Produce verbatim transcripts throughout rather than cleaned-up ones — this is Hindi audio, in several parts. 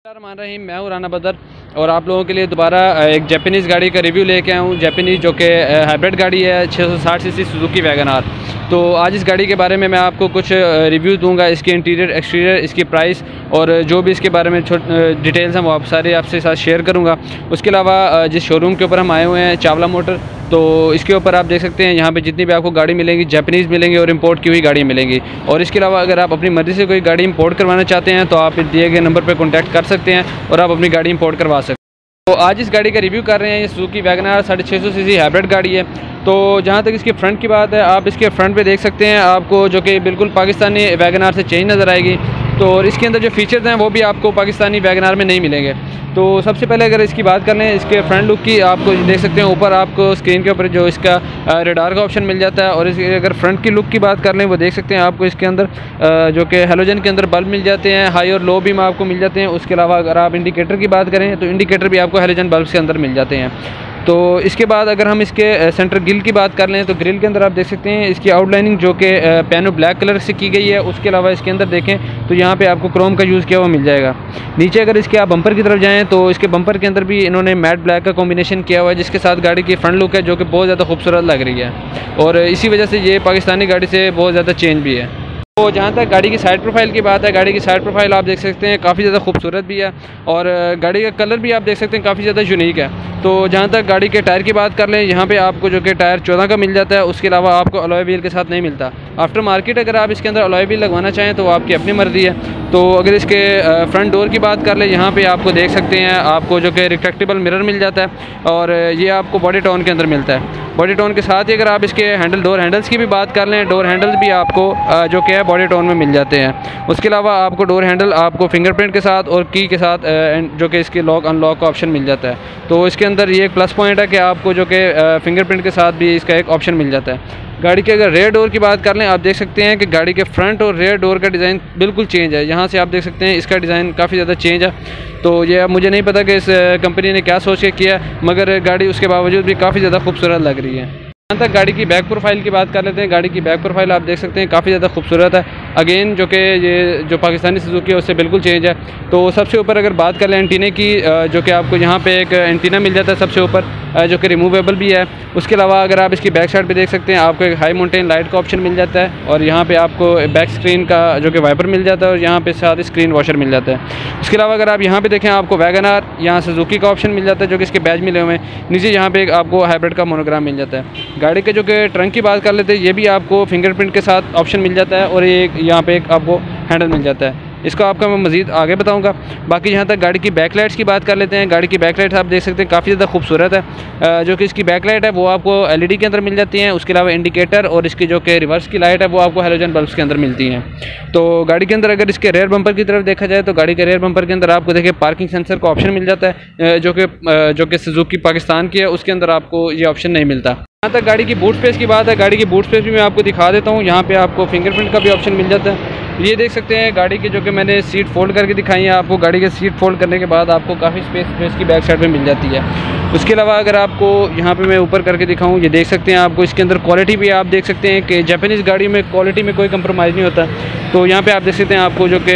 मान रही मैं हूँ राना बदर और आप लोगों के लिए दोबारा एक जापानीज़ गाड़ी का रिव्यू लेके आया हूँ। जापानीज़ जो कि हाइब्रिड गाड़ी है छः सौ साठ सीसी सुजुकी वैगन आर। तो आज इस गाड़ी के बारे में मैं आपको कुछ रिव्यू दूंगा, इसके इंटीरियर एक्सटीरियर, इसकी प्राइस और जो भी इसके बारे में डिटेल्स हैं वो आप सारे आपसे साथ शेयर करूँगा। उसके अलावा जिस शोरूम के ऊपर हम आए हुए हैं चावला मोटर, तो इसके ऊपर आप देख सकते हैं यहाँ पे जितनी भी आपको गाड़ी मिलेंगी जापानीज़ मिलेंगी और इंपोर्ट की हुई गाड़ी मिलेंगी। और इसके अलावा अगर आप अपनी मर्ज़ी से कोई गाड़ी इंपोर्ट करवाना चाहते हैं तो आप दिए गए नंबर पर कॉन्टैक्ट कर सकते हैं और आप अपनी गाड़ी इंपोर्ट करवा सकते हैं। तो आज इस गाड़ी का रिव्यू कर रहे हैं। ये सुजुकी वैगन आर साढ़े छः सौ सी सी हाइब्रिड गाड़ी है। तो जहाँ तक इसके फ्रंट की बात है, आप इसके फ्रंट पे देख सकते हैं आपको जो कि बिल्कुल पाकिस्तानी वैगन आर से चेंज नज़र आएगी। तो और इसके अंदर जो फीचर्स हैं वो भी आपको पाकिस्तानी वैगन आर में नहीं मिलेंगे। तो सबसे पहले अगर इसकी बात कर लें इसके फ्रंट लुक की, आपको देख सकते हैं ऊपर आपको स्क्रीन के ऊपर जो इसका रेडार का ऑप्शन मिल जाता है। और इसके अगर फ्रंट की लुक की बात कर लें वो देख सकते हैं आपको इसके अंदर जो कि हेलोजन के अंदर बल्ब मिल जाते हैं, हाई और लो बीम आपको मिल जाते हैं। उसके अलावा अगर आप इंडिकेटर की बात करें तो इंडिकेटर भी आपको हेलोजन बल्ब के अंदर मिल जाते हैं। तो इसके बाद अगर हम इसके सेंटर ग्रिल की बात कर लें तो ग्रिल के अंदर आप देख सकते हैं इसकी आउटलाइनिंग जो कि पियानो ब्लैक कलर से की गई है। उसके अलावा इसके अंदर देखें तो यहाँ पे आपको क्रोम का यूज़ किया हुआ मिल जाएगा। नीचे अगर इसके आप बम्पर की तरफ जाएँ तो इसके बम्पर के अंदर भी इन्होंने मैट ब्लैक का कॉम्बिनेशन किया हुआ है, जिसके साथ गाड़ी की फ्रंट लुक है जो कि बहुत ज़्यादा खूबसूरत लग रही है और इसी वजह से ये पाकिस्तानी गाड़ी से बहुत ज़्यादा चेंज भी है। तो जहाँ तक गाड़ी की साइड प्रोफाइल की बात है, गाड़ी की साइड प्रोफाइल आप देख सकते हैं काफ़ी ज़्यादा खूबसूरत भी है और गाड़ी का कलर भी आप देख सकते हैं काफ़ी ज़्यादा यूनिक है। तो जहाँ तक गाड़ी के टायर की बात कर लें, यहाँ पे आपको जो कि टायर चौदह का मिल जाता है। उसके अलावा आपको अलॉय व्हील के साथ नहीं मिलता। आफ्टर मार्केट अगर आप इसके अंदर अलॉय व्हील लगवाना चाहें तो आपकी अपनी मर्ज़ी है। तो अगर इसके फ्रंट डोर की बात कर लें, यहाँ पे आपको देख सकते हैं आपको जो कि रिट्रैक्टेबल मिरर मिल जाता है और ये आपको बॉडी टोन के अंदर मिलता है। बॉडी टोन के साथ ही अगर आप इसके हैंडल डोर हैंडल्स की भी बात कर लें, डोर हैंडल्स भी आपको जो कि है बॉडी टोन में मिल जाते हैं। उसके अलावा आपको डोर हैंडल आपको फिंगरप्रिंट के साथ और की के साथ जो कि इसके लॉक अनलॉक का ऑप्शन मिल जाता है। तो इसके अंदर ये एक प्लस पॉइंट है कि आपको जो कि फिंगरप्रिंट के साथ भी इसका एक ऑप्शन मिल जाता है। गाड़ी के अगर रेयर डोर की बात कर लें, आप देख सकते हैं कि गाड़ी के फ्रंट और रेयर डोर का डिज़ाइन बिल्कुल चेंज है। यहाँ से आप देख सकते हैं इसका डिज़ाइन काफ़ी ज़्यादा चेंज है। तो ये अब मुझे नहीं पता कि इस कंपनी ने क्या सोच के किया, मगर गाड़ी उसके बावजूद भी काफ़ी ज़्यादा खूबसूरत लग रही है। यहाँ तक गाड़ी की बैक प्रोफाइल की बात कर लेते हैं। गाड़ी की बैक प्रोफाइल आप देख सकते हैं काफ़ी ज़्यादा खूबसूरत है। अगेन जो कि ये जो पाकिस्तानी सुजुकी है उससे बिल्कुल चेंज है। तो सबसे ऊपर अगर बात कर लें एंटीने की, जो कि आपको यहाँ पे एक एंटीना मिल जाता है सबसे ऊपर, जो कि रिमूवेबल भी है। उसके अलावा अगर आप इसकी बैक साइड पे देख सकते हैं आपको एक हाई माउंटेन लाइट का ऑप्शन मिल जाता है और यहाँ पे आपको बैक स्क्रीन का जो कि वाइपर मिल जाता है और यहाँ पे साथ स्क्रीन वॉशर मिल जाता है। उसके अलावा अगर आप यहाँ पे देखें आपको वैगन आर, यहाँ सुजुकी का ऑप्शन मिल जाता है जो कि इसके बैज मिले हुए हैं। नीचे यहाँ पे एक आपको हाइब्रिड का मोनोग्राम मिल जाता है। गाड़ी के जो कि ट्रंक की बात कर लेते हैं, ये भी आपको फिंगरप्रिंट के साथ ऑप्शन मिल जाता है और एक यहाँ पे एक आपको हैंडल मिल जाता है। इसको आपका मैं मज़ीद आगे बताऊंगा। बाकी यहाँ तक गाड़ी की बैकलाइट्स की बात कर लेते हैं। गाड़ी की बैकलाइट्स आप देख सकते हैं काफ़ी ज़्यादा खूबसूरत है। जो कि इसकी बैकलाइट है वो आपको एलईडी के अंदर मिल जाती हैं। उसके अलावा इंडिकेटर और इसकी जो कि रिवर्स की लाइट है वो आपको हेलोजन बल्ब्स के अंदर मिलती हैं। तो गाड़ी के अंदर अगर इसके रेयर बम्पर की तरफ देखा जाए तो गाड़ी के रेयर बम्पर के अंदर आपको देखिए पार्किंग सेंसर का ऑप्शन मिल जाता है, जो कि जो कि सुजुकी पाकिस्तान की है, उसके अंदर आपको ये ऑप्शन नहीं मिलता। यहाँ तक गाड़ी की बूट स्पेस की बात है। गाड़ी की बूट स्पेस भी मैं आपको दिखा देता हूँ। यहाँ पे आपको फिंगरप्रिंट का भी ऑप्शन मिल जाता है। ये देख सकते हैं गाड़ी की जो कि मैंने सीट फोल्ड करके दिखाई है आपको। गाड़ी के सीट फोल्ड करने के बाद आपको काफ़ी स्पेस स्पेस की बैक साइड में मिल जाती है। उसके अलावा अगर आपको यहाँ पे मैं ऊपर करके दिखाऊँ, ये देख सकते हैं आपको इसके अंदर क्वालिटी भी आप देख सकते हैं कि जापानीज़ गाड़ी में क्वालिटी में कोई कंप्रोमाइज़ नहीं होता। तो यहाँ पे आप देख सकते हैं आपको जो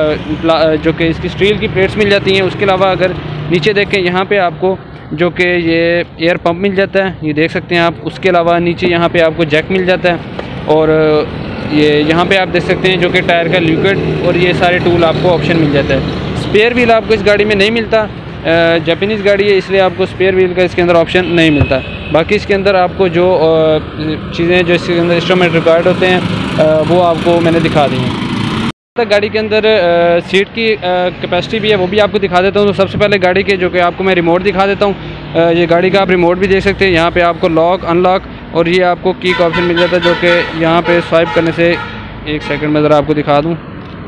कि जो कि इसकी स्टील की प्लेट्स मिल जाती हैं। उसके अलावा अगर नीचे देखें यहाँ पे आपको जो कि ये एयर पंप मिल जाता है, ये देख सकते हैं आप। उसके अलावा नीचे यहाँ पे आपको जैक मिल जाता है और ये यहाँ पे आप देख सकते हैं जो कि टायर का लिक्विड और ये सारे टूल आपको ऑप्शन मिल जाता है। स्पेयर व्हील आपको इस गाड़ी में नहीं मिलता, जापानीज़ गाड़ी है इसलिए आपको स्पेयर व्हील का इसके अंदर ऑप्शन नहीं मिलता। बाकी इसके अंदर आपको जो चीज़ें जो इसके अंदर इंस्ट्रूमेंट रिक्वायर्ड होते हैं वो आपको मैंने दिखा दी हैं। गाड़ी के अंदर आ, सीट की कैपेसिटी भी है, वो भी आपको दिखा देता हूँ। तो सबसे पहले गाड़ी के जो कि आपको मैं रिमोट दिखा देता हूँ। ये गाड़ी का आप रिमोट भी देख सकते हैं। यहाँ पे आपको लॉक अनलॉक और ये आपको की का ऑप्शन मिल जाता है, जो कि यहाँ पे स्वाइप करने से, एक सेकंड में ज़रा आपको दिखा दूँ,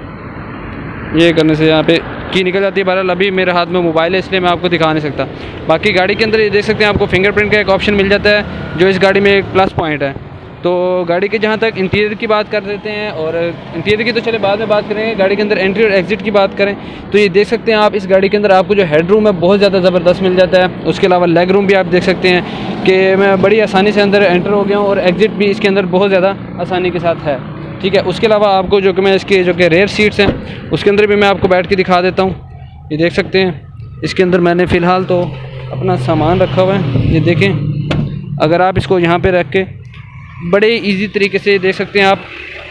ये करने से यहाँ पे की निकल जाती है। बहरहाल अभी मेरे हाथ में मोबाइल है इसलिए मैं आपको दिखा नहीं सकता। बाकी गाड़ी के अंदर ये देख सकते हैं आपको फिंगरप्रिंट का एक ऑप्शन मिल जाता है जो इस गाड़ी में एक प्लस पॉइंट है। तो गाड़ी के जहाँ तक इंटीरियर की बात कर देते हैं, और इंटीरियर की तो चले बाद में बात करेंगे। गाड़ी के अंदर एंट्री और एग्जिट की बात करें तो ये देख सकते हैं आप इस गाड़ी के अंदर आपको जो हेड रूम है बहुत ज़्यादा ज़बरदस्त मिल जाता है। उसके अलावा लेग रूम भी आप देख सकते हैं कि मैं बड़ी आसानी से अंदर एंटर हो गया हूँ और एग्जिट भी इसके अंदर बहुत ज़्यादा आसानी के साथ है। ठीक है, उसके अलावा आपको जो कि मैं इसके जो कि रेयर सीट्स हैं उसके अंदर भी मैं आपको बैठ के दिखा देता हूँ। ये देख सकते हैं इसके अंदर मैंने फ़िलहाल तो अपना सामान रखा हुआ है। ये देखें, अगर आप इसको यहाँ पे रख के बड़े इजी तरीके से देख सकते हैं आप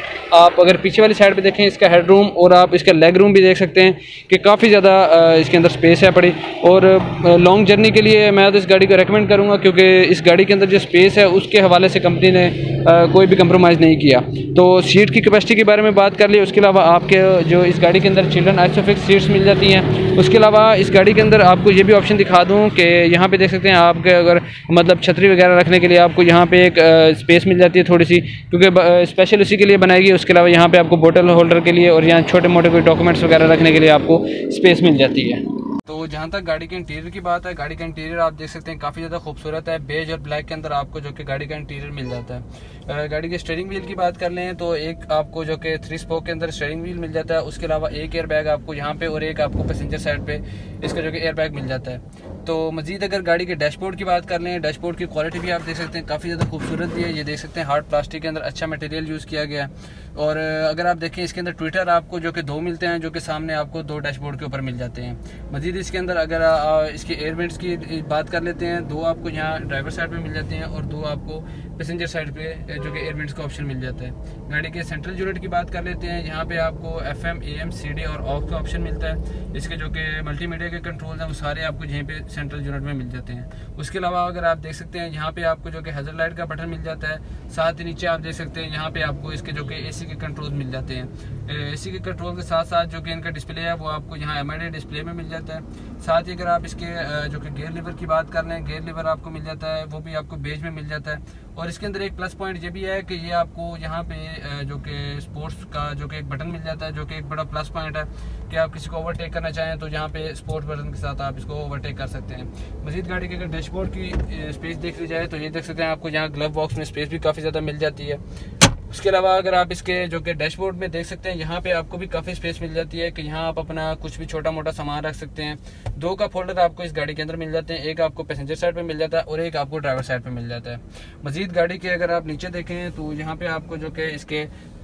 आप अगर पीछे वाली साइड पे देखें इसका हेड रूम और आप इसका लेग रूम भी देख सकते हैं कि काफ़ी ज़्यादा इसके अंदर स्पेस है पड़ी। और लॉन्ग जर्नी के लिए मैं तो इस गाड़ी को रेकमेंड करूँगा, क्योंकि इस गाड़ी के अंदर जो स्पेस है उसके हवाले से कंपनी ने आ, कोई भी कंप्रोमाइज़ नहीं किया। तो सीट की कैपेसिटी के बारे में बात कर ली। उसके अलावा आपके जो इस गाड़ी के अंदर चिल्ड्रन आइसोफिक्स सीट्स मिल जाती हैं। उसके अलावा इस गाड़ी के अंदर आपको ये भी ऑप्शन दिखा दूँ कि यहाँ पे देख सकते हैं आपके अगर मतलब छतरी वगैरह रखने के लिए आपको यहाँ पे एक स्पेस मिल जाती है थोड़ी सी, क्योंकि स्पेशल उसी के लिए बनाएगी। उसके अलावा यहाँ पे आपको बोतल होल्डर के लिए और यहाँ छोटे मोटे कोई डॉक्यूमेंट्स वगैरह रखने के लिए आपको स्पेस मिल जाती है। तो जहाँ तक गाड़ी के इंटीरियर की बात है, गाड़ी का इंटीरियर आप देख सकते हैं काफ़ी ज़्यादा खूबसूरत है। बेज और ब्लैक के अंदर आपको जो कि गाड़ी का इंटीरियर मिल जाता है। गाड़ी के स्टीयरिंग व्हील की बात कर लें तो एक आपको जो कि थ्री स्पोक के अंदर स्टीयरिंग व्हील मिल जाता है। उसके अलावा एक एयर बैग आपको यहाँ पे और एक आपको पैसेंजर साइड पे इसका जो कि एयर बैग मिल जाता है। तो मजीद अगर गाड़ी के डैशबोर्ड की बात कर लें, डैशबोर्ड की क्वालिटी भी आप देख सकते हैं काफ़ी ज़्यादा खूबसूरत भी है। ये देख सकते हैं हार्ड प्लास्टिक के अंदर अच्छा मटेरियल यूज़ किया गया है। और अगर आप देखें इसके अंदर ट्विटर आपको जो कि दो मिलते हैं, जो कि सामने आपको दो डैशबोर्ड के ऊपर मिल जाते हैं। मजीद इसके अंदर अगर इसके एयर वेंट्स की बात कर लेते हैं, दो आपको यहाँ ड्राइवर साइड पे मिल जाते हैं और दो आपको पैसेंजर साइड पे जो कि एयर वेंट्स का ऑप्शन मिल जाता है। गाड़ी के सेंट्रल यूनिट की बात कर लेते हैं, यहाँ पे आपको F M A M C D और ऑफ का ऑप्शन मिलता है। इसके जो कि मल्टीमीडिया के कंट्रोल हैं वो सारे आपको यहीं पे सेंट्रल यूनिट में मिल जाते हैं। उसके अलावा अगर आप देख सकते हैं यहाँ पे आपको जो कि हैजर लाइट का बटन मिल जाता है। साथ ही नीचे आप देख सकते हैं यहाँ पे आपको इसके जो कि एसी के कंट्रोल मिल जाते हैं। एसी के कंट्रोल के साथ साथ जो कि इनका डिस्प्ले है वो आपको यहाँ एम आई डी डिस्प्ले में मिल जाता है। साथ ही अगर आप इसके जो कि गियर लीवर की बात कर लें, गियर लीवर आपको मिल जाता है, वो भी आपको बेज में मिल जाता है। और इसके अंदर एक प्लस पॉइंट ये भी है कि ये आपको यहाँ पे जो कि स्पोर्ट्स का जो कि एक बटन मिल जाता है, जो कि एक बड़ा प्लस पॉइंट है कि आप किसी को ओवरटेक करना चाहें तो यहाँ पे स्पोर्ट्स बटन के साथ आप इसको ओवरटेक कर सकते हैं। मजीद गाड़ी के अगर डैशबोर्ड की स्पेस देख ली जाए तो ये देख सकते हैं आपको यहाँ ग्लव बॉक्स में स्पेस भी काफ़ी ज़्यादा मिल जाती है। उसके अलावा अगर आप इसके जो कि डैशबोर्ड में देख सकते हैं यहाँ पे आपको भी काफ़ी स्पेस मिल जाती है कि यहाँ आप अपना कुछ भी छोटा मोटा सामान रख सकते हैं। दो का फोल्डर आपको इस गाड़ी के अंदर मिल जाते हैं, एक आपको पैसेंजर साइड पे मिल जाता है और एक आपको ड्राइवर साइड पे मिल जाता है। मजीद गाड़ी के अगर आप नीचे देखें तो यहाँ पे आपको जो कि इसके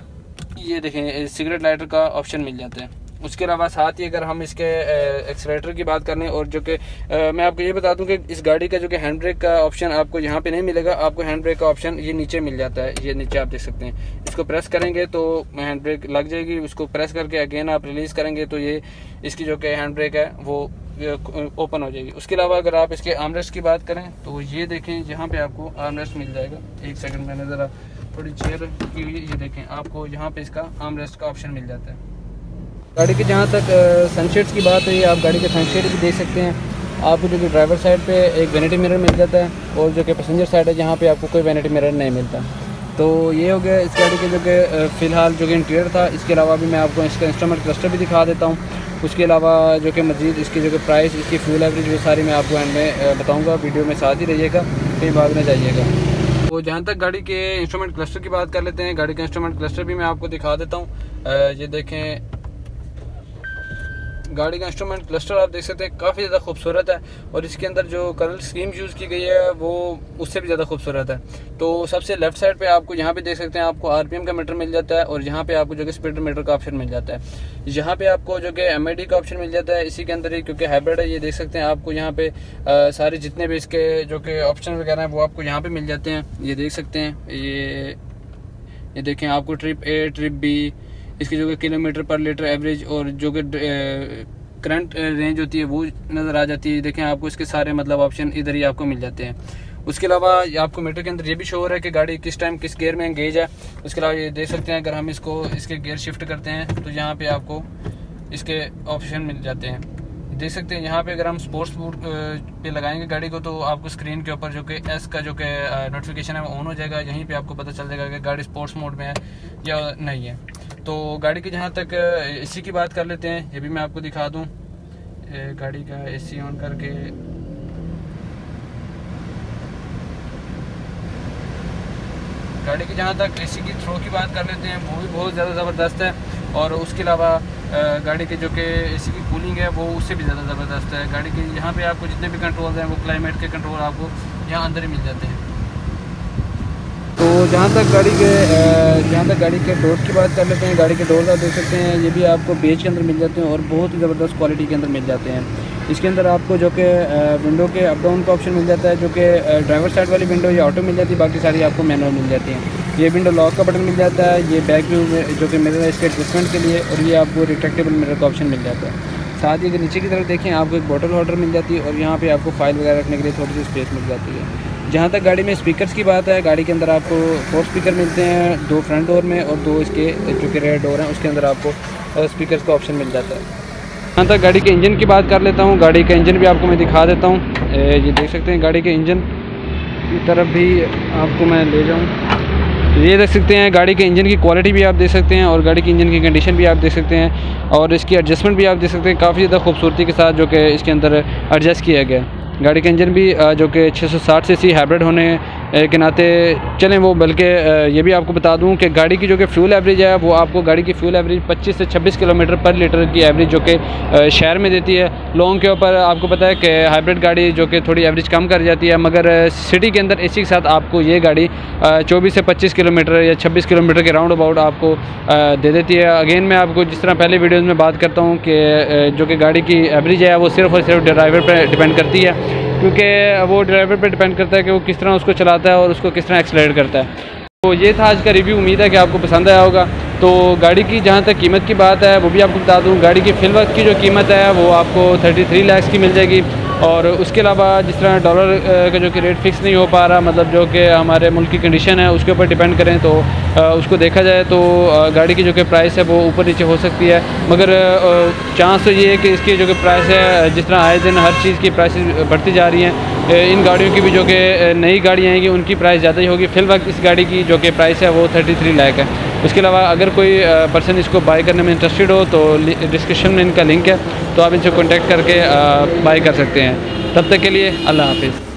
ये देखें सिगरेट लाइटर का ऑप्शन मिल जाता है। उसके अलावा साथ ही अगर हम इसके एक्सीलरेटर की बात करें और जो कि मैं आपको ये बता दूं कि इस गाड़ी का जो कि हैंड ब्रेक का ऑप्शन आपको यहाँ पे नहीं मिलेगा, आपको हैंड ब्रेक का ऑप्शन ये नीचे मिल जाता है। ये नीचे आप देख सकते हैं, इसको प्रेस करेंगे तो हैंड ब्रेक लग जाएगी। उसको प्रेस करके अगेन आप रिलीज़ करेंगे तो ये इसकी जो कि हैंड ब्रेक है वो ओपन हो जाएगी। उसके अलावा अगर आप इसके आर्मरेस्ट की बात करें तो ये देखें यहाँ पे आपको आर्मरेस्ट मिल जाएगा। एक सेकंड मैंने ज़रा थोड़ी चेयर की हुई, ये देखें आपको यहाँ पे इसका आर्मरेस्ट का ऑप्शन मिल जाता है। गाड़ी के जहाँ तक सनशेड्स की बात है, आप गाड़ी के सनशेड भी देख सकते हैं। आपको जो कि ड्राइवर साइड पे एक वैनिटी मिरर मिल जाता है और जो कि पैसेंजर साइड है जहाँ पे आपको कोई वैनिटी मिरर नहीं मिलता। तो ये हो गया इस गाड़ी के जो कि फ़िलहाल जो कि इंटीरियर था। इसके अलावा भी मैं आपको इसका इंस्ट्रूमेंट क्लस्टर भी दिखा देता हूँ। उसके अलावा जो कि मज़ीद इसकी जो कि प्राइस, इसकी फ्यूल एवरेज, वो सारी मैं आपको एंड में बताऊँगा। वीडियो में साथ ही रहिएगा, कहीं भाग न जाइएगा। तो जहाँ तक गाड़ी के इंस्ट्रूमेंट क्लस्टर की बात कर लेते हैं, गाड़ी का इंस्ट्रूमेंट क्लस्टर भी मैं आपको दिखा देता हूँ। ये देखें गाड़ी का इंस्ट्रूमेंट क्लस्टर आप देख सकते हैं काफ़ी ज़्यादा खूबसूरत है और इसके अंदर जो कलर स्कीम यूज़ की गई है वो उससे भी ज़्यादा खूबसूरत है। तो सबसे लेफ्ट साइड पे आपको यहाँ पे देख सकते हैं आपको आरपीएम का मीटर मिल जाता है और यहाँ पे आपको जो कि स्पीड मीटर का ऑप्शन मिल जाता है। यहाँ पे आपको जो कि एमआईडी का ऑप्शन मिल जाता है इसी के अंदर ही, क्योंकि हाइब्रिड है। ये देख सकते हैं आपको यहाँ पे आ, सारे जितने भी इसके जो कि ऑप्शन वगैरह हैं वो आपको यहाँ पे मिल जाते हैं। ये देख सकते हैं, ये ये देखें आपको ट्रिप ए, ट्रिप बी, इसकी जो कि किलोमीटर पर लीटर एवरेज और जो कि करंट रेंज होती है वो नज़र आ जाती है। देखें आपको इसके सारे मतलब ऑप्शन इधर ही आपको मिल जाते हैं। उसके अलावा आपको मीटर के अंदर ये भी शो हो रहा है कि गाड़ी किस टाइम किस गियर में एंगेज है। उसके अलावा ये देख सकते हैं अगर हम इसको इसके गियर शिफ्ट करते हैं तो यहाँ पे आपको इसके ऑप्शन मिल जाते हैं। देख सकते हैं यहाँ पे अगर हम स्पोर्ट्स मोड पे लगाएंगे गाड़ी को तो आपको स्क्रीन के ऊपर जो कि एस का जो कि नोटिफिकेशन है वो ऑन हो जाएगा। यहीं पे आपको पता चल जाएगा कि गाड़ी स्पोर्ट्स मोड में है या नहीं है। तो गाड़ी की जहाँ तक एसी की बात कर लेते हैं, ये भी मैं आपको दिखा दूँ। गाड़ी का एसी ऑन करके गाड़ी की जहाँ तक एसी की थ्रो की बात कर लेते हैं, वो भी बहुत ज़्यादा ज़बरदस्त है। और उसके अलावा गाड़ी के जो कि एसी की कूलिंग है वो उससे भी ज़्यादा ज़बरदस्त है। गाड़ी के यहाँ पे आपको जितने भी कंट्रोल हैं वो क्लाइमेट के कंट्रोल आपको यहाँ अंदर ही मिल जाते हैं। तो तो जहाँ तक गाड़ी के जहाँ तक गाड़ी के डोर्स की बात कर लेते हैं, गाड़ी के डोर्स आप देख सकते हैं, ये भी आपको बेज के अंदर मिल जाते हैं और बहुत ही ज़बरदस्त क्वालिटी के अंदर मिल जाते हैं। इसके अंदर आपको जो कि विंडो के अप डाउन का ऑप्शन मिल जाता है, जो कि ड्राइवर साइड वाली विंडो ये ऑटो मिल जाती है, बाकी सारी आपको मैनुअल मिल जाती है। ये विंडो लॉक का बटन मिल जाता है, ये बैक व्यू में जो कि मिरर है इसके एडजस्टमेंट के लिए, और ये आपको रिट्रैक्टेबल मिरर का ऑप्शन मिल जाता है। साथ ही अगर नीचे की तरफ देखें आपको एक बॉटल होल्डर मिल जाती है और यहाँ पे आपको फाइल वगैरह रखने के लिए थोड़ी सी स्पेस मिल जाती है। जहाँ तक गाड़ी में स्पीकर्स की बात है, गाड़ी के अंदर आपको फोर स्पीकर मिलते हैं, दो फ्रंट डोर में और दो इसके जो कि रेयर डोर हैं उसके अंदर आपको स्पीकर्स का ऑप्शन मिल जाता है। जहाँ तक गाड़ी के इंजन की बात कर लेता हूँ, गाड़ी का इंजन भी आपको मैं दिखा देता हूँ। ये देख सकते हैं गाड़ी के इंजन की तरफ भी आपको मैं ले जाऊँ, ये देख सकते हैं गाड़ी के इंजन की क्वालिटी भी आप देख सकते हैं और गाड़ी की इंजन की कंडीशन भी आप देख सकते हैं और इसकी एडजस्टमेंट भी आप देख सकते हैं काफ़ी ज़्यादा खूबसूरती के साथ जो कि इसके अंदर एडजस्ट किया गया है। गाड़ी का इंजन भी जो कि छः सौ साठ सी सी हाइब्रिड होने के नाते चलें वो, बल्कि ये भी आपको बता दूं कि गाड़ी की जो कि फ्यूल एवरेज है वो आपको गाड़ी की फ्यूल एवरेज पच्चीस से छब्बीस किलोमीटर पर लीटर की एवरेज जो कि शहर में देती है। लॉन्ग के ऊपर आपको पता है कि हाइब्रिड गाड़ी जो कि थोड़ी एवरेज कम कर जाती है, मगर सिटी के अंदर इसी के साथ आपको ये गाड़ी चौबीस से पच्चीस किलोमीटर या छब्बीस किलोमीटर के राउंड अबाउट आपको दे देती है। अगेन मैं आपको जिस तरह पहले वीडियोज़ में बात करता हूँ कि जो कि गाड़ी की एवरेज है वो सिर्फ और सिर्फ ड्राइवर पर डिपेंड करती है, क्योंकि वो ड्राइवर पे डिपेंड करता है कि वो किस तरह उसको चलाता है और उसको किस तरह एक्सेलरेट करता है। तो ये था आज का रिव्यू, उम्मीद है कि आपको पसंद आया होगा। तो गाड़ी की जहाँ तक कीमत की बात है वो भी आपको बता दूँ, गाड़ी की फिल वक्त की जो कीमत है वो आपको तैंतीस लाख की मिल जाएगी। और उसके अलावा जिस तरह डॉलर का जो कि रेट फिक्स नहीं हो पा रहा, मतलब जो कि हमारे मुल्क की कंडीशन है उसके ऊपर डिपेंड करें तो उसको देखा जाए तो गाड़ी की जो कि प्राइस है वो ऊपर नीचे हो सकती है, मगर चांस तो ये है कि इसकी जो कि प्राइस है जिस तरह आए दिन हर चीज़ की प्राइसेस बढ़ती जा रही हैं, इन गाड़ियों की भी जो कि नई गाड़ियाँ आएंगी उनकी प्राइस ज़्यादा ही होगी। फिल वक्त इस गाड़ी की जो कि प्राइस है वो तैंतीस लाख है। उसके अलावा अगर कोई पर्सन इसको बाय करने में इंटरेस्टेड हो तो डिस्क्रिप्शन में इनका लिंक है, तो आप इनसे कॉन्टेक्ट करके बाय कर सकते हैं। तब तक के लिए अल्लाह हाफिज़।